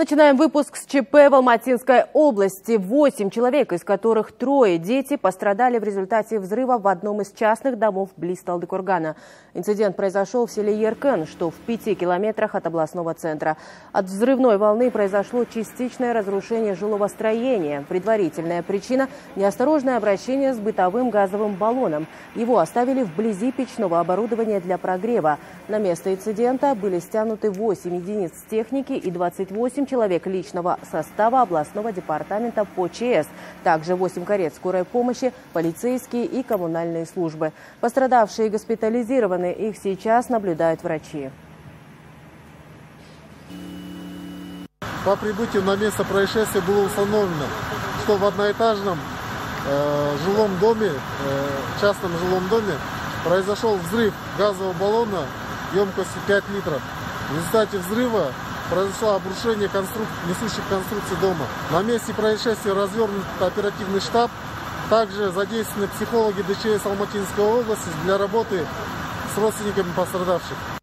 Начинаем выпуск с ЧП в Алматинской области. 8 человек, из которых 3 дети, пострадали в результате взрыва в одном из частных домов близ Талдыкургана. Инцидент произошел в селе Еркен, что в 5 километрах от областного центра. От взрывной волны произошло частичное разрушение жилого строения. Предварительная причина – неосторожное обращение с бытовым газовым баллоном. Его оставили вблизи печного оборудования для прогрева. На место инцидента были стянуты 8 единиц техники и 28 человек личного состава областного департамента по ЧС. Также 8 карет скорой помощи, полицейские и коммунальные службы. Пострадавшие госпитализированы, их сейчас наблюдают врачи. По прибытию на место происшествия было установлено, что в одноэтажном жилом доме, частном жилом доме произошел взрыв газового баллона емкостью 5 литров. В результате взрыва произошло обрушение несущих конструкций дома. На месте происшествия развернут оперативный штаб. Также задействованы психологи ДЧС Алматинской области для работы с родственниками пострадавших.